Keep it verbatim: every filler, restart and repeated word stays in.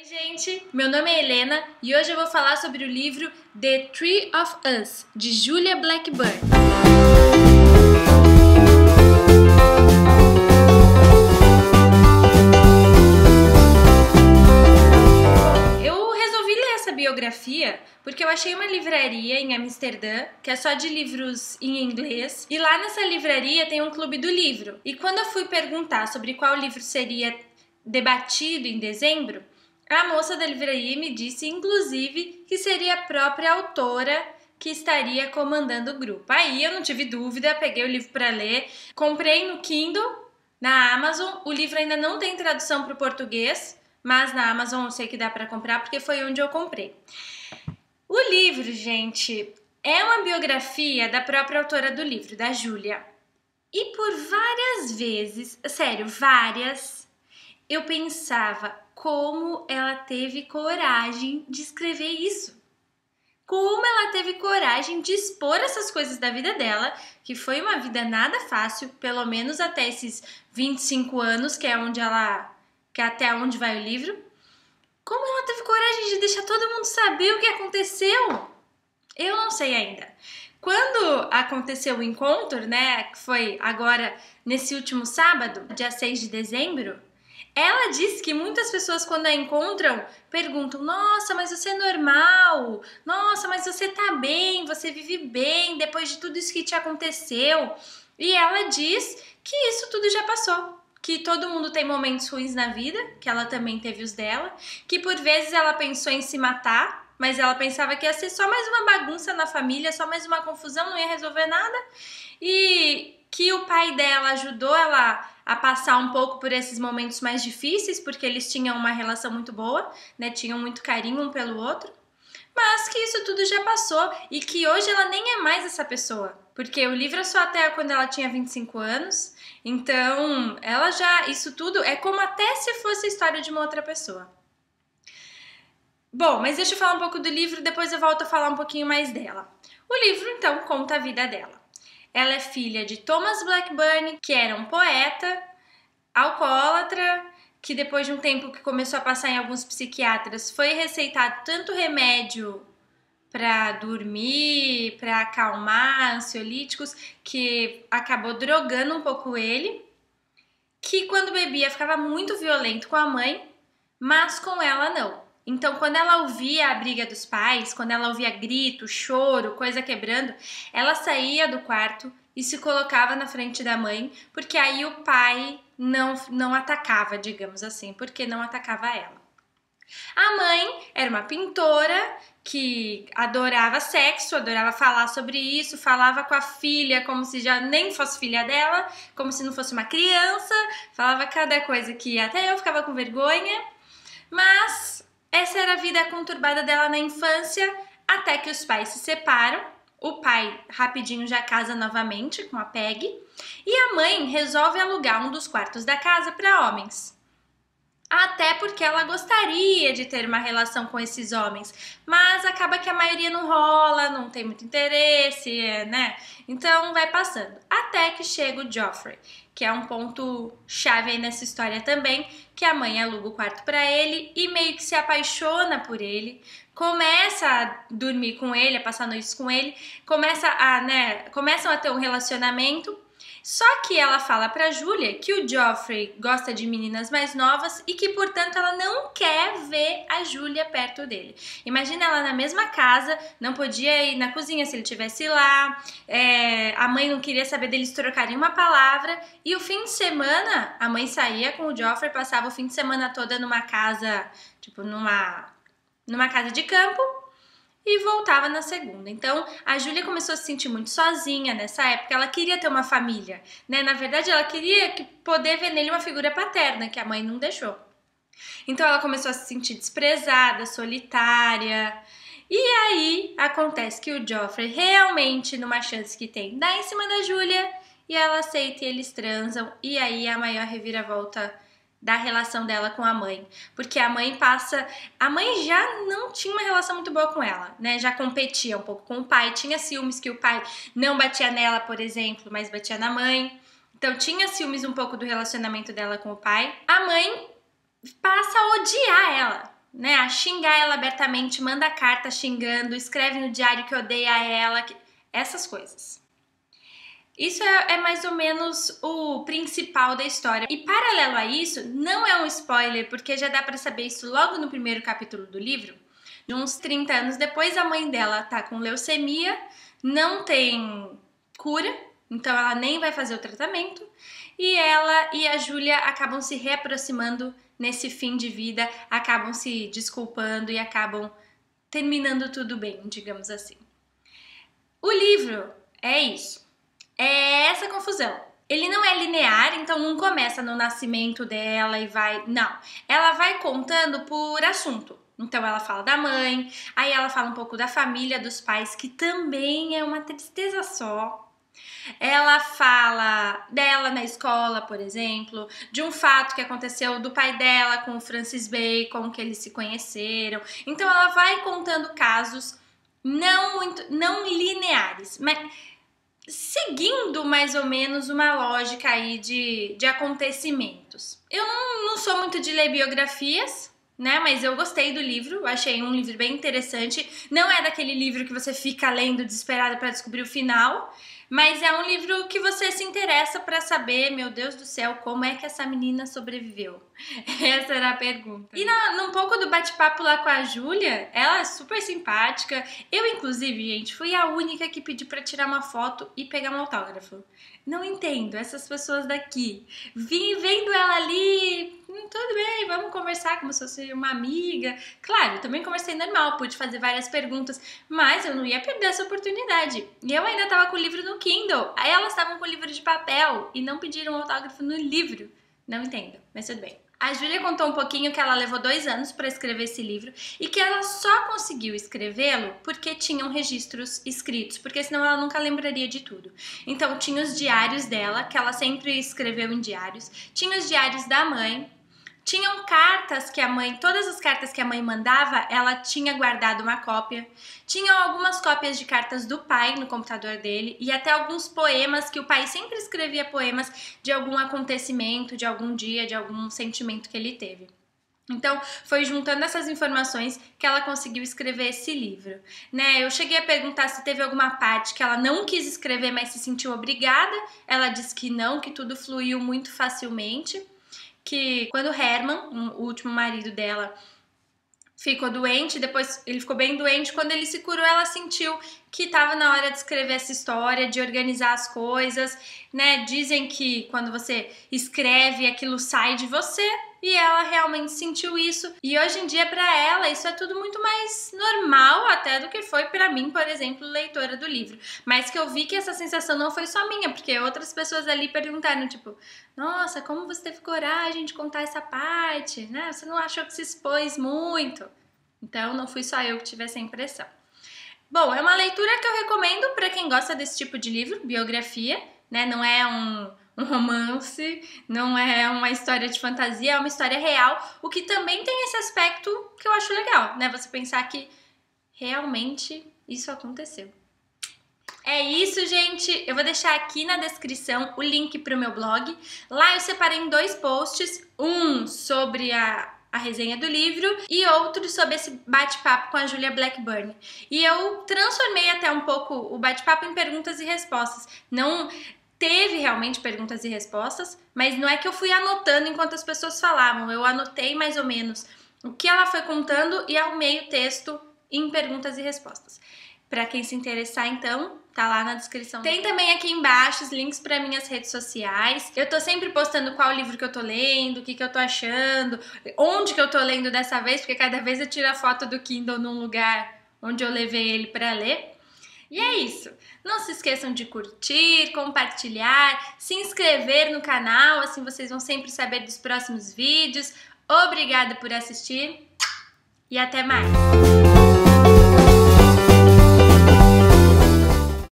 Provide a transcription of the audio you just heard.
Oi gente, meu nome é Helena e hoje eu vou falar sobre o livro The Three of Us, de Julia Blackburn. Eu resolvi ler essa biografia porque eu achei uma livraria em Amsterdã que é só de livros em inglês, e lá nessa livraria tem um clube do livro. E quando eu fui perguntar sobre qual livro seria debatido em dezembro, a moça da livraria me disse, inclusive, que seria a própria autora que estaria comandando o grupo. Aí eu não tive dúvida, peguei o livro para ler, comprei no Kindle, na Amazon. O livro ainda não tem tradução para o português, mas na Amazon eu sei que dá para comprar porque foi onde eu comprei. O livro, gente, é uma biografia da própria autora do livro, da Julia. E por várias vezes, sério, várias, eu pensava como ela teve coragem de escrever isso. Como ela teve coragem de expor essas coisas da vida dela, que foi uma vida nada fácil, pelo menos até esses vinte e cinco anos, que é onde ela, que é até onde vai o livro. Como ela teve coragem de deixar todo mundo saber o que aconteceu? Eu não sei ainda. Quando aconteceu o encontro, né, que foi agora nesse último sábado, dia seis de dezembro, ela disse que muitas pessoas, quando a encontram, perguntam: nossa, mas você é normal? Nossa, mas você tá bem? Você vive bem depois de tudo isso que te aconteceu? E ela diz que isso tudo já passou, que todo mundo tem momentos ruins na vida, que ela também teve os dela, que por vezes ela pensou em se matar, mas ela pensava que ia ser só mais uma bagunça na família, só mais uma confusão, não ia resolver nada, e que o pai dela ajudou ela a passar um pouco por esses momentos mais difíceis, porque eles tinham uma relação muito boa, né? Tinham muito carinho um pelo outro, mas que isso tudo já passou e que hoje ela nem é mais essa pessoa, porque o livro é só até quando ela tinha vinte e cinco anos, então ela já, isso tudo é como até se fosse a história de uma outra pessoa. Bom, mas deixa eu falar um pouco do livro, depois eu volto a falar um pouquinho mais dela. O livro, então, conta a vida dela. Ela é filha de Thomas Blackburn, que era um poeta, alcoólatra, que depois de um tempo que começou a passar em alguns psiquiatras, foi receitado tanto remédio para dormir, para acalmar, ansiolíticos, que acabou drogando um pouco ele, que quando bebia ficava muito violento com a mãe, mas com ela não. Então, quando ela ouvia a briga dos pais, quando ela ouvia grito, choro, coisa quebrando, ela saía do quarto e se colocava na frente da mãe, porque aí o pai não, não atacava, digamos assim, porque não atacava ela. A mãe era uma pintora que adorava sexo, adorava falar sobre isso, falava com a filha como se já nem fosse filha dela, como se não fosse uma criança, falava cada coisa que até eu ficava com vergonha, mas essa era a vida conturbada dela na infância, até que os pais se separam. O pai rapidinho já casa novamente com a Peggy, e a mãe resolve alugar um dos quartos da casa para homens. Até porque ela gostaria de ter uma relação com esses homens, mas acaba que a maioria não rola, não tem muito interesse, né? Então vai passando. Até que chega o Geoffrey, que é um ponto chave aí nessa história também, que a mãe aluga o quarto para ele e meio que se apaixona por ele, começa a dormir com ele, a passar noites com ele, começa a, né, começam a ter um relacionamento. Só que ela fala pra Julia que o Geoffrey gosta de meninas mais novas e que, portanto, ela não quer ver a Julia perto dele. Imagina ela na mesma casa, não podia ir na cozinha se ele estivesse lá, é, a mãe não queria saber deles trocarem uma palavra, e o fim de semana, a mãe saía com o Geoffrey, passava o fim de semana toda numa casa, tipo, numa, numa casa de campo, e voltava na segunda. Então, a Julia começou a se sentir muito sozinha nessa época. Ela queria ter uma família, né? Na verdade, ela queria que poder ver nele uma figura paterna, que a mãe não deixou. Então, ela começou a se sentir desprezada, solitária. E aí, acontece que o Geoffrey realmente, numa chance que tem, dá em cima da Julia, e ela aceita e eles transam. E aí, a maior reviravolta da relação dela com a mãe, porque a mãe passa, a mãe já não tinha uma relação muito boa com ela, né, já competia um pouco com o pai, tinha ciúmes que o pai não batia nela, por exemplo, mas batia na mãe, então tinha ciúmes um pouco do relacionamento dela com o pai. A mãe passa a odiar ela, né, a xingar ela abertamente, manda carta xingando, escreve no diário que odeia ela, que... essas coisas. Isso é, é mais ou menos o principal da história. E paralelo a isso, não é um spoiler, porque já dá pra saber isso logo no primeiro capítulo do livro. De uns trinta anos depois, a mãe dela tá com leucemia, não tem cura, então ela nem vai fazer o tratamento. E ela e a Júlia acabam se reaproximando nesse fim de vida, acabam se desculpando e acabam terminando tudo bem, digamos assim. O livro é isso. É essa confusão. Ele não é linear, então não começa no nascimento dela e vai... Não. Ela vai contando por assunto. Então ela fala da mãe, aí ela fala um pouco da família, dos pais, que também é uma tristeza só. Ela fala dela na escola, por exemplo, de um fato que aconteceu do pai dela com o Francis Bacon, que eles se conheceram. Então ela vai contando casos não muito, não lineares, mas seguindo mais ou menos uma lógica aí de, de acontecimentos. Eu não, não sou muito de ler biografias, né? Mas eu gostei do livro, achei um livro bem interessante. Não é daquele livro que você fica lendo desesperado para descobrir o final, mas é um livro que você se interessa para saber, meu Deus do céu, como é que essa menina sobreviveu? Essa era a pergunta. E na, num pouco do bate-papo lá com a Júlia, ela é super simpática. Eu, inclusive, gente, fui a única que pedi para tirar uma foto e pegar um autógrafo. Não entendo essas pessoas daqui. Vim vendo ela ali, hum, tudo bem, vamos conversar como se fosse uma amiga. Claro, eu também conversei normal, pude fazer várias perguntas, mas eu não ia perder essa oportunidade. E eu ainda tava com o livro no Kindle, aí elas estavam com o livro de papel e não pediram autógrafo no livro. Não entendo, mas tudo bem. A Júlia contou um pouquinho que ela levou dois anos para escrever esse livro e que ela só conseguiu escrevê-lo porque tinham registros escritos, porque senão ela nunca lembraria de tudo. Então tinha os diários dela, que ela sempre escreveu em diários, tinha os diários da mãe, tinham cartas que a mãe, todas as cartas que a mãe mandava, ela tinha guardado uma cópia. Tinham algumas cópias de cartas do pai no computador dele e até alguns poemas, que o pai sempre escrevia poemas de algum acontecimento, de algum dia, de algum sentimento que ele teve. Então, foi juntando essas informações que ela conseguiu escrever esse livro, né? Eu cheguei a perguntar se teve alguma parte que ela não quis escrever, mas se sentiu obrigada. Ela disse que não, que tudo fluiu muito facilmente. Que quando Herman, o último marido dela, ficou doente, depois ele ficou bem doente, quando ele se curou, ela sentiu que estava na hora de escrever essa história, de organizar as coisas, né? Dizem que quando você escreve, aquilo sai de você, e ela realmente sentiu isso. E hoje em dia, para ela, isso é tudo muito mais normal até do que foi para mim, por exemplo, leitora do livro. Mas que eu vi que essa sensação não foi só minha, porque outras pessoas ali perguntaram, tipo, nossa, como você teve coragem de contar essa parte, né? Você não achou que se expôs muito? Então, não fui só eu que tive essa impressão. Bom, é uma leitura que eu recomendo para quem gosta desse tipo de livro, biografia, né? Não é um, um romance, não é uma história de fantasia, é uma história real, o que também tem esse aspecto que eu acho legal, né? Você pensar que realmente isso aconteceu. É isso, gente. Eu vou deixar aqui na descrição o link para o meu blog. Lá eu separei em dois posts, um sobre a a resenha do livro e outro sobre esse bate-papo com a Julia Blackburn. E eu transformei até um pouco o bate-papo em perguntas e respostas. Não teve realmente perguntas e respostas, mas não é que eu fui anotando enquanto as pessoas falavam. Eu anotei mais ou menos o que ela foi contando e arrumei o texto em perguntas e respostas. Para quem se interessar, então, tá lá na descrição. Tem também aqui embaixo os links para minhas redes sociais. Eu tô sempre postando qual livro que eu tô lendo, o que que eu tô achando, onde que eu tô lendo dessa vez, porque cada vez eu tiro a foto do Kindle num lugar onde eu levei ele para ler. E é isso. Não se esqueçam de curtir, compartilhar, se inscrever no canal, assim vocês vão sempre saber dos próximos vídeos. Obrigada por assistir e até mais!